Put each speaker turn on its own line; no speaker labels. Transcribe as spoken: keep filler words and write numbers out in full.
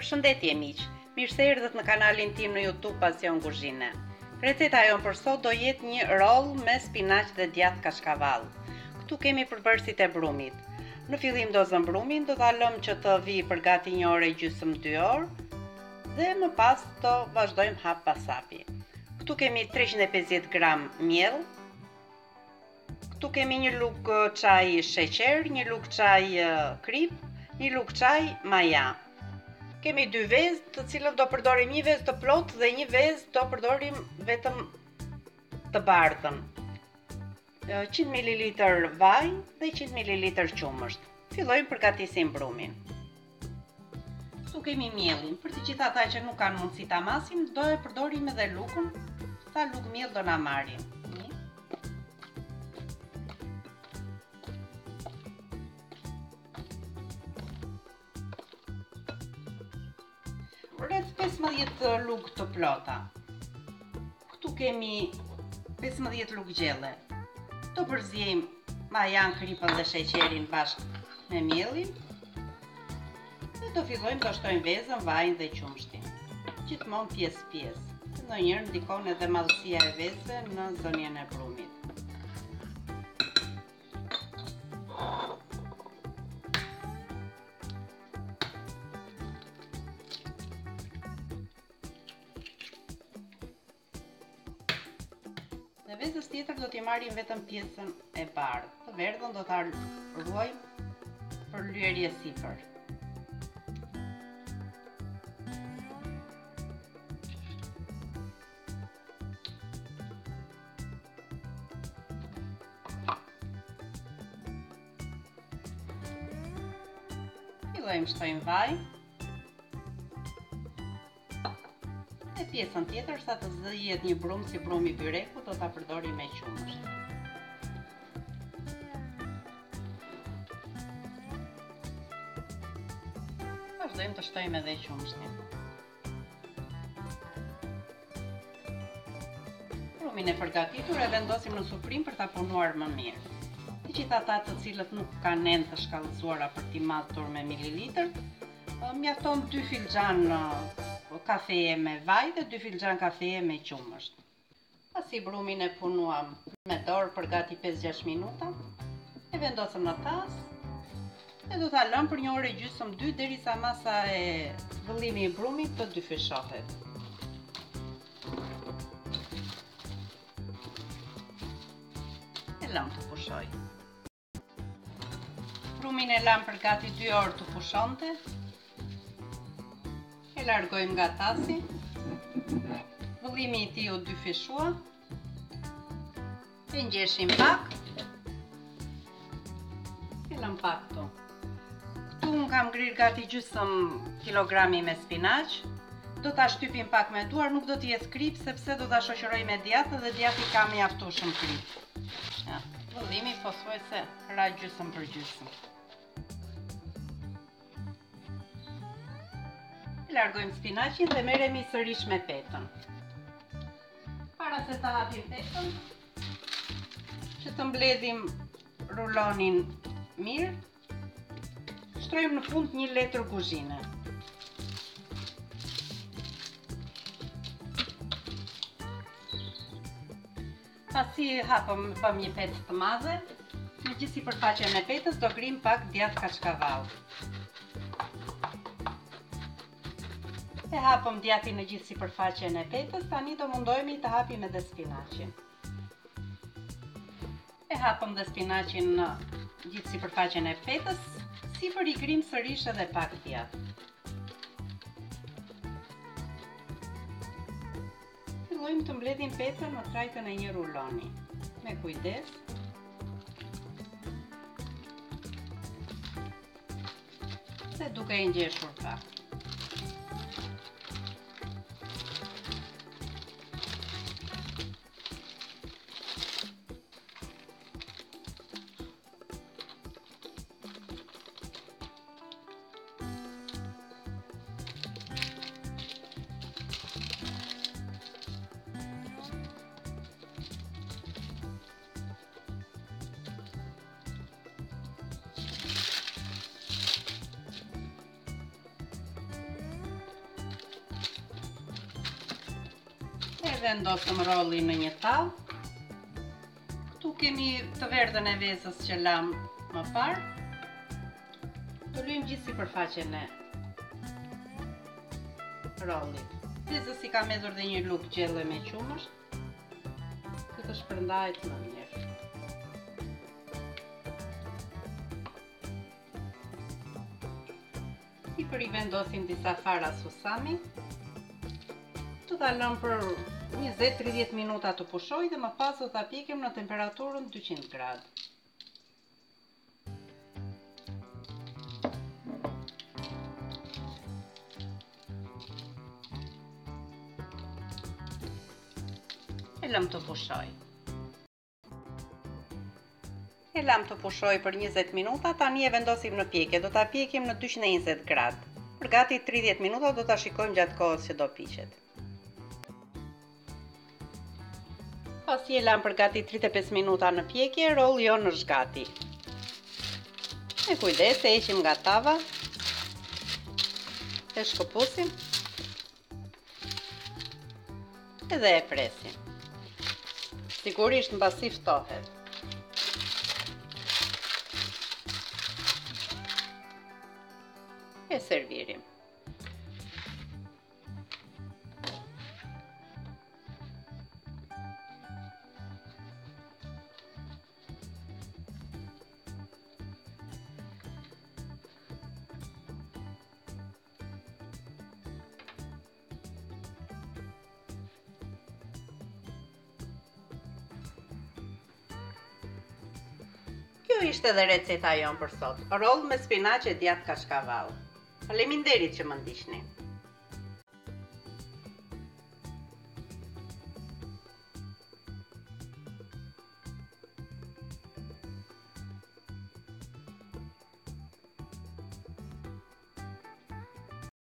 Përshëndetje miq, mirë se erdhët në kanalin tim në YouTube Pasion Kuzhine. Receta jonë për sot do jetë një roll me spinaq dhe djathë kashkavall. Këtu kemi përbërësit e brumit. Në fillim do zëm brumin, do ta lëm që të vi për gati një orë e gjysmë dy orë dhe më pas do vazhdojmë hap pas hapi. Këtu kemi treqind e pesëdhjetë gram miell. Këtu kemi një lug çaj sheqer, një lug çaj krip, një lug çaj maja. Kemi dy vezë, të cilën do përdorim një vezë të plotë dhe një vezë do përdorim vetëm të bardhën. qind mililitër vaj dhe qind mililitër qumësht. Fillojmë përgatisim brumin. Këtu kemi miellin. Për të gjithë ata që nuk kanë mundësi ta masin, do e përdorim edhe lukun. Sa luk miell do na marrin. Rreth pesëmbëdhjetë lug të plota. Këtu kemi pesëmbëdhjetë lug gjelle. Do përziejmë majan, kripën dhe sheqerin bashkë me miellin. Dhe do fillojmë të shtojmë vezën, vajin dhe qumshtin. Gjithmonë pjesë pjesë. Ndonjëherë ndikon edhe madhësia e vezëve në zënien e brumit. Dhe vezës tjetër do t'i marrim vetëm pjesën e bardhë. Të verdhën do ta ruajmë për lyerje sipër. Fillojmë shtojmë vaj. Dhe pjesën tjetër, sa të zëhet një brum si brumi byreku, do ta përdorim me qumësht. Vazhdojmë të shtojmë edhe qumshtin. Brumin e përgatitur e vendosim në sufrim për ta punuar më mirë. Të gjithë ata të cilët nuk kanë enë të shkallëzuara për t'i matur me mililitër, mjafton dy filxhan kafeje me vaj dhe dy filxhan kafeje me qumësht. Pasi brumin e punuam me dorë për gati pesë gjashtë minuta, e vendosëm në tas dhe do ta lëm për një orë e gjysmë dy derisa masa e vëllimi i brumit të dyfishohet. E lëm të pushoj. Brumin e lam për gati dy orë të pushonte. E largojmë nga tasi. Vëllimi i tij u dyfishua. E ngjeshim pak. E lëm pak këtu. Këtu un kam ngrirë gati gjysmë kilogrami me spinaq. Do ta shtypim pak me duar, nuk do të jetë krip sepse do ta shoqëroj me djathë dhe djathi ka mjaftueshëm krip. Ja, vëllimi pothuajse ra gjysmë për gjysmë. Largojmë spinaqin dhe merremi sërish me petën. Para se ta hapim petën, që të mbledhim rulonin mirë, shtrojmë në fund një letër kuzhine. Pasi hapëm pëm një petë të madhe, në gjithë sipërfaqen e petës do grim pak djathë kashkavall. E hapëm djathin në gjithë sipërfaqen e petës, tani do mundohemi të hapim edhe spinaqin. E hapëm dhe spinaqin në gjithë sipërfaqen e petës, sipër i grim sërish edhe pak djathë. Fillojmë të mbledhim petën në trajtën e një ruloni, me kujdes. Dhe duke e ngjeshur pak. vendosëm rollin në një tavë. Këtu kemi të verdhën e vezës që lam më parë. Do lyjmë gjithë sipërfaqen e rollit. Vezës i kam hedhur dhe një lugë gjelle me qumësht. Këtë shpërndahet më mirë. Sipër i vendosim disa fara susami. Do ta lëm për njëzet deri tridhjetë minuta të pushojë dhe më pas do ta pjekim në temperaturën dyqind gradë. E lëm të pushojë. E lëm të pushojë për njëzet minuta, tani e vendosim në pjekje. Do ta pjekim në dyqind e njëzet gradë. Për gati tridhjetë minuta do ta shikojmë gjatë kohës që do piqet. Pasi e lam për gati tridhjetë e pesë minuta në pjekje, rolli jonë është gati. Me kujdes e heqim nga tava. E shkëpusim. Edhe e presim. Sigurisht mbasi ftohet. E servirim. Kjo ishte edhe receta jonë për sot, roll me spinaqe djath kashkavall. Faleminderit që më ndiqni.